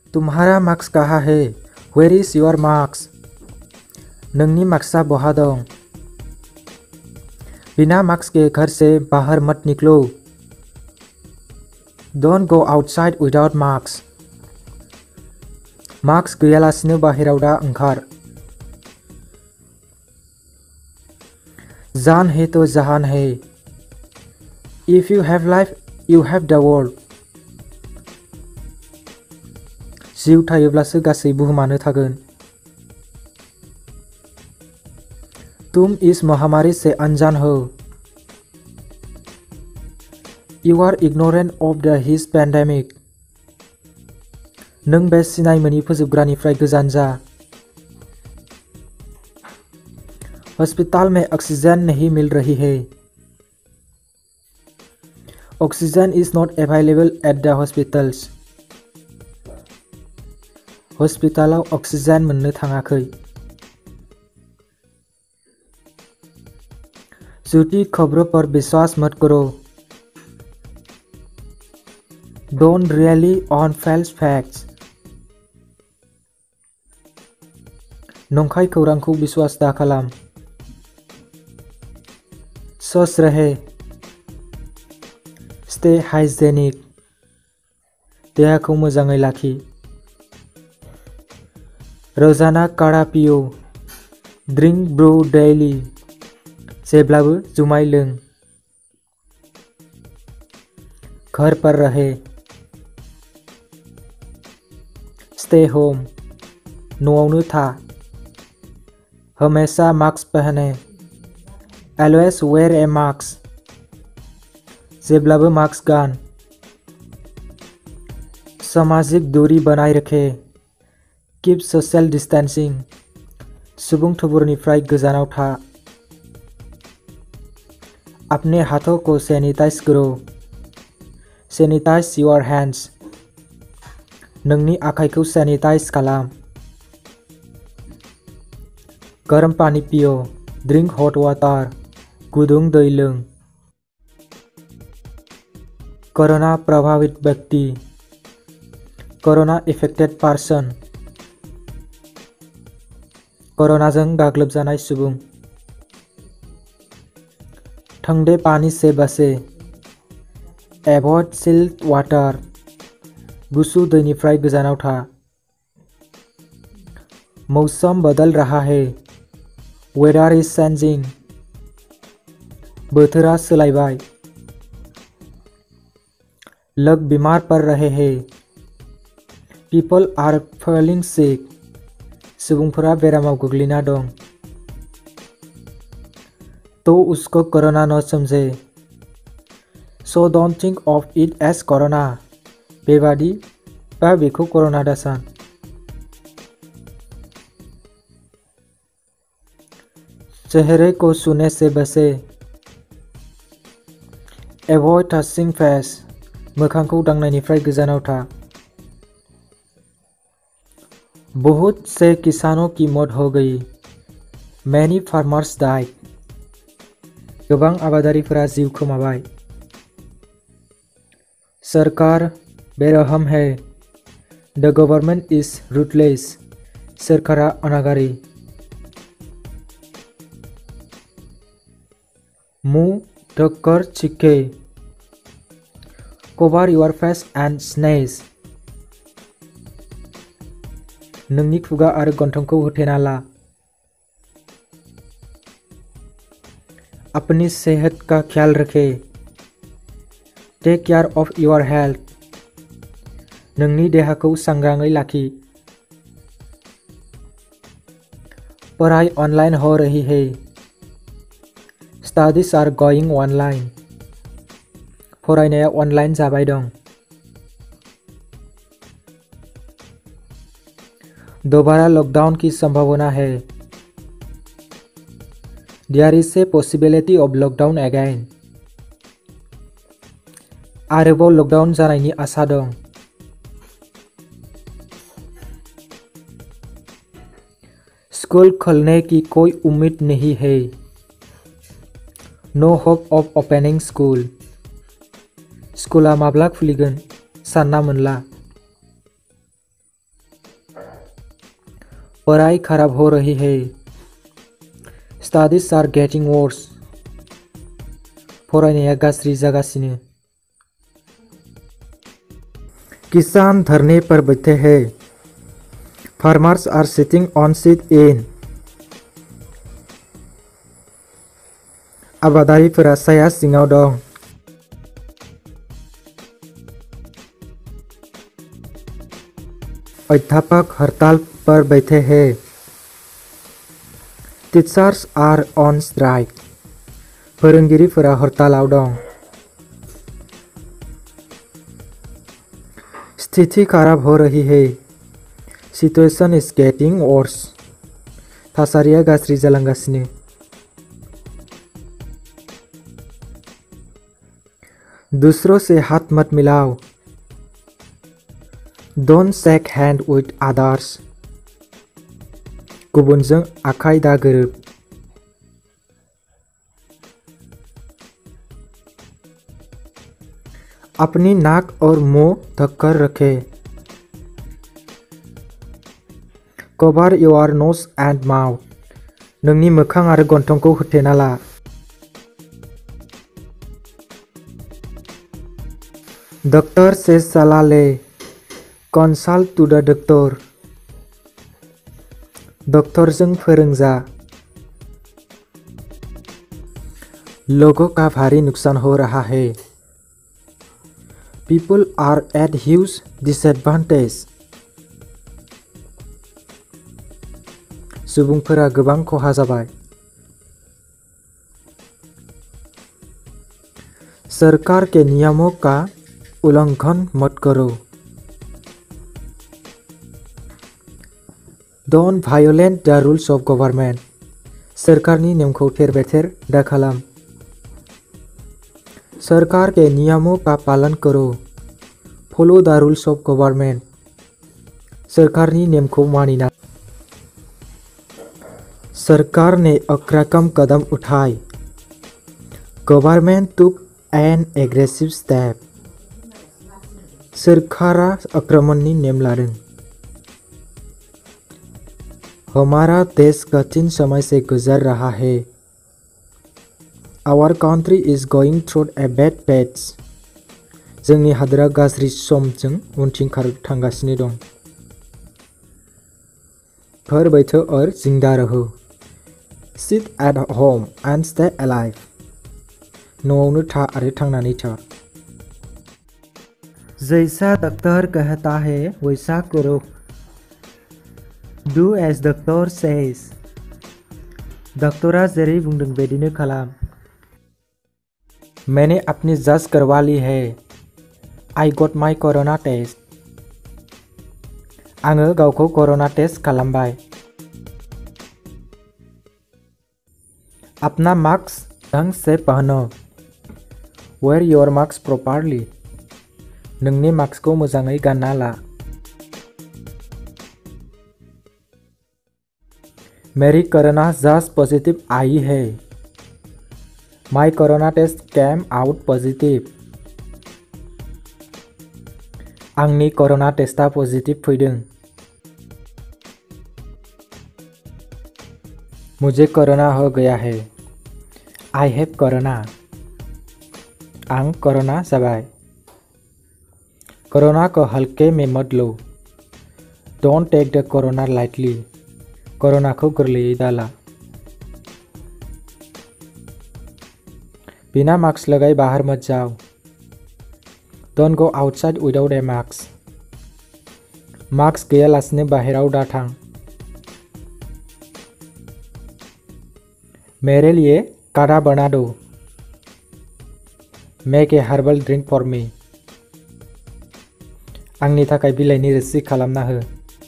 तुम्हारा मार्क्स कहाँ है? Where is your marks? नोंनि मार्क्सआ बहा दं? बिना मार्क्स के घर से बाहर मत निकलो। Don't go outside without marks. Marks गैयालासिनो बाहेराव दा ओंखार। जान है तो जहान है। If you have life, you have the world. जिउ थायोब्लासो गासै बुहुमानो थागोन। तुम इस महामारी से अनजान हो। You are ignorant of his pandemic. नों बे सिनाय मोनि फोजोबग्रानिफ्राय गोजान जा। अस्पताल में ऑक्सीजन नहीं मिल रही है। Oxygen is not available at the hospitals. हस्पिटालाव ऑक्सीजन मोननो थाङाखै। झूठी खबरों पर विश्वास मत करो। Don't rely on false facts. नंखाय खौरांखौ विश्वास दा खालाम। स्वस्थ रहे। Stay hygienic. देहाखौ मोजाङै लाखि। रोजाना काढ़ा पियो। Drink brew daily. जेब्लाबो जुमाय लों। घर पर रहे। Stay home. न'आवनो था। हमेशा मास्क पहने। Always wear a mask. जेब्लाबो मास्क गान। सामाजिक दूरी बनाए रखे। Keep social distancing. सुबुं थुबुरनिफ्राय गोजानाव था। अपने हाथों को सैनिटाइज करो। Sanitize your hands. नोंनि आखाइखौ सैनिटाइज खालाम। गर्म पानी पियो। Drink hot water. गुदुं दै लों। कोरोना प्रभावित व्यक्ति। Corona affected person. कोरोनाजों गाग्लोबजानाय सुबुं। ठंडे पानी से बचे। Avoid chilled water. गुसु दैनिफ्राय गोजानाव था। मौसम बदल रहा है। Weather is changing. बोथोरा सोलायबाय। लोग बीमार पड़ रहे हैं। People are falling sick. सुबुंफोरा बेरामाव गोग्लैना दं। तो उसको कोरोना न समझे। So don't think of it as corona. बेबादि बा बेखौ कोरोना दासान। चेहरे को छूने से बचे। Avoid touching face. मोखांखौ दांनायनिफ्राय गोजानाव था। बहुत से किसानों की मौत हो गई। Many farmers died. गोबां आबादारिफोरा जिउ खोमाबाय। सरकार बेरहम है। The government is ruthless. सोरखारा अनागारि। मुंह ढककर छींके। Cover your face and sneeze. नोंनि खुगा आरो गन्थंखौ होथेना ला। अपनी सेहत का ख्याल रखें। Take care of your health. नोंनि देहाखौ सांग्राङै लाखि। पढ़ाई ऑनलाइन हो रही है। Studies are going online. फरायनाया ऑनलाइन जाबाय दं। दोबारा लॉकडाउन की संभावना है। There is a possibility of lockdown again. आरोबाव लॉकडाउन जानायनि आसा दं। स्कूल खोलने की कोई उम्मीद नहीं है। No hope of opening school. स्कूला माब्ला खुलिगोन सानना मोनला। पढ़ाई खराब हो रही है। Studies are getting worse. फरायनाया गाज्रि जागासिनो। किसान धरने पर बैठे हैं। Farmers are sitting on sit-in. आबादारिफोरा साया सिङाव दं। अध्यापक हड़ताल पर बैठे हैं। Teachers are on strike. फोरोंगिरिफोरा हड़तालाव दं। स्थिति खराब हो रही है। Situation is getting worse. थासारिया गाज्रि जालांगासिनो। दूसरों से हाथ मत मिलाओ। Don't shake hand with others. गुबुनजों आखाइ दागोरोब। अपनी नाक और मुंह ढककर रखें। Cover your nose and mouth. नोंनि मोखां आरो गन्थंखौ होथेना ला। डॉक्टर से सलाह ले। Consult to the doctor. डॉक्टरजों फोरोंजा। लोगों का भारी नुकसान हो रहा है। People are at huge disadvantage. सुबुंफोरा गोबां खहा जाबाय। सरकार के नियमों का उल्लंघन मत करो। Don't violate the rules of government. सरकारनि नेमखौ थेर-बेथेर दाखालाम। सरकार के नियमों का पालन करो। Follow the rules of government. सरकारनि नेमखौ मानिना। सरकार ने अग्रगामी कदम उठाए। Government took an aggressive step. सरकारा आक्रमणनि नेम लादों। हमारा देश कठिन समय से गुजर रहा है। Our country is going through a bad patch. जोंनि हादोरा गाज्रि समजों उनथिं थांगासिनो दं। घर बैठो और जिंदा रहो। Sit at home and stay alive. न'आवनो था आरो थांनानै था। जैसा डॉक्टर कहता है वैसा करो। Do as doctor says. डॉक्टरा जेरै बुंदों बेदिनो खालाम। मैंने अपनी जांच करवा ली है। I got my corona test. आङो गावखौ कोरोना टेस्ट खालामबाय। अपना मास्क ढंग से पहनो। Wear your mask properly. नोंनि मास्कखौ मोजाङै गानना ला। मेरी कोरोना जांच पॉजिटिव आई है। My corona test came out positive. आंनि कोरोना टेस्टआ पॉजिटिव फैदों। मुझे कोरोना हो गया है। I have corona. आं कोरोना जाबाय। कोरोना को हल्के में मत लो। Don't take the corona lightly. Corona को गोरलैयै दाला। बिना मास्क लगाए बाहर मत जाओ। Don't go outside without a mask. Mask गैयालासिनो बाहेराव दाथां। मेरे लिए काढ़ा बना दो। Make a herbal drink for me. आंनि थाखाय बिलाइनि रोसि खालामना हो।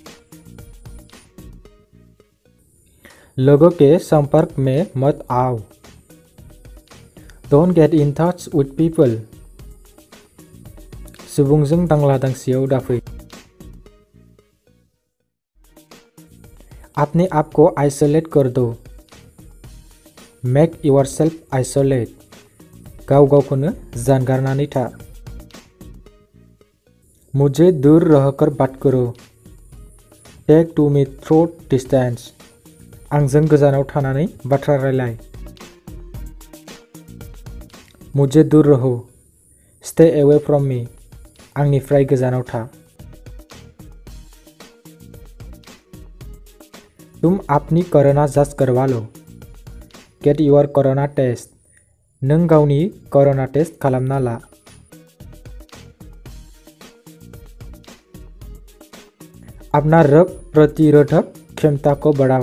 लोगों के संपर्क में मत आओ। Don't get in touch with people. सुबुंजों दांला-दांसियाव दाफै। अपने आप को आइसोलेट कर दो। Make yourself isolate. गाव गावखौनो जानगारनानै था। मुझे दूर रहकर बात करो। Take to me through distance. आंजों गोजानाव थानानै बाथ्रा रायलाय। मुझे दूर रहो। Stay away from me. आंनिफ्राय गोजानाव था। तुम अपनी कोरोना जांच करवा लो। Get your corona test. नों गावनि कोरोना टेस्ट खालामना ला। अपना रोग प्रतिरोधक क्षमता को बढ़ाओ।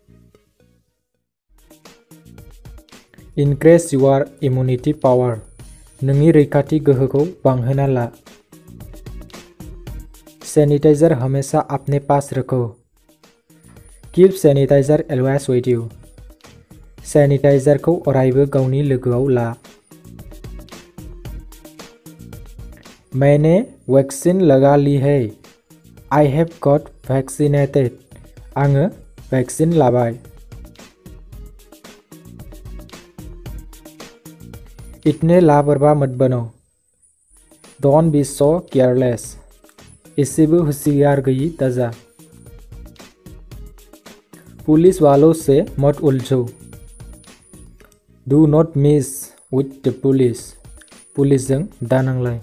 Increase your immunity power. नोंनि रैखाथि गोहोखौ बांहोना ला। सैनिटाइजर हमेशा अपने पास रखो। Keep sanitizer always with you. सैनिटाइजरखौ अरायबो गावनि लोगोआव ला। मैंने वैक्सीन लगा ली है। I have got vaccinated. आङो वैक्सीन लाबाय। इतने लापरवाह मत बनो। Don't be so careless. इसेबो होशियार गई दाजा। पुलिस वालों से मत उलझो। Do not mess with the police. पुलिसजों दानांलाय।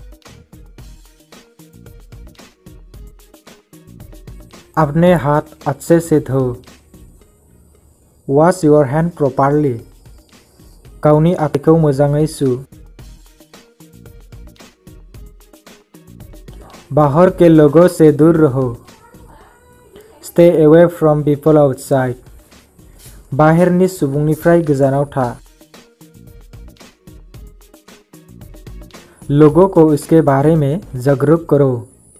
अपने हाथ अच्छे से धो। Wash your hand properly. गावनि आखाइखौ मोजाङै सु। बाहर के लोगों से दूर रहो। Stay away from people outside. बाहेरनि सुबुंनिफ्राय गोजानाव था। लोगों को इसके बारे में जागरूक करो।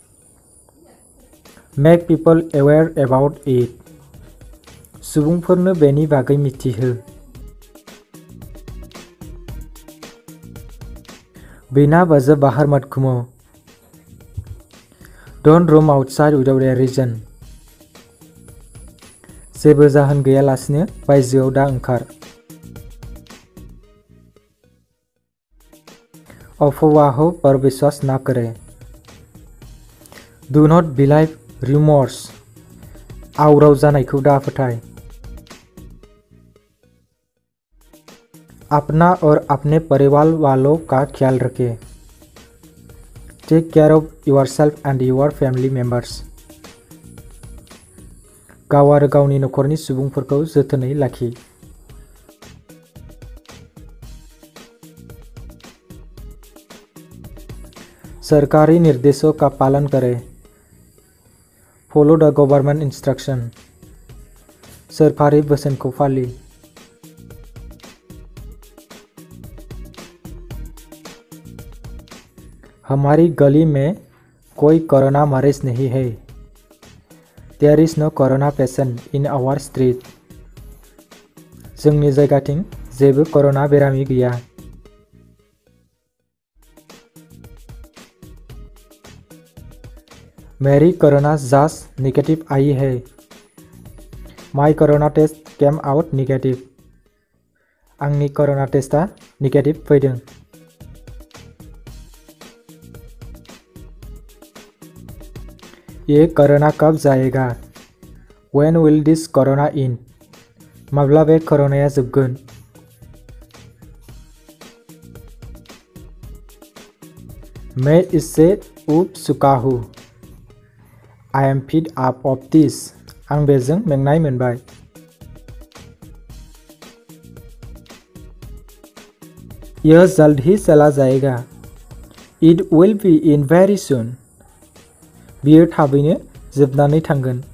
Make people aware about it. सुबुंफोरनो बेनि बागै मिथिहो। बिना वजह बाहर मत घूमो। Don't roam outside without a reason. जेबो जाहोन गैयालासिनो बायजोआव दा ओंखार। अफवाहों पर विश्वास ना करें। Do not believe rumors. आवराव जानायखौ दा फोथाय। अपना और अपने परिवार वालों का ख्याल रखें। Take care of yourself and your family members. गाव आरो गावनि नखरनि सुबुंफोरखौ जोथोनै लाखि। सरकारी निर्देशों का पालन करें। Follow the government instruction. सरकारी बोसोनखौ फालि। हमारी गली में कोई कोरोना मरीज नहीं है। There is no corona patient in our street. जोंनि जायगाथिं जेबो कोरोना बेरामि गैया। मेरी कोरोना जांच नेगेटिव आई है। My corona test came out negative. आंनि कोरोना टेस्टा नेगेटिव फैदों। ये कोरोना कब जाएगा? When will this corona end? माब्ला बे कोरोनाया जोबगोन? मैं इससे ऊब चुका हूँ। I am fed up of this. आं बेजों मेंनाय मोनबाय। यह जल्द ही चला जाएगा। It will be in very soon. बियो थाबैनो जोबनानै थांगोन।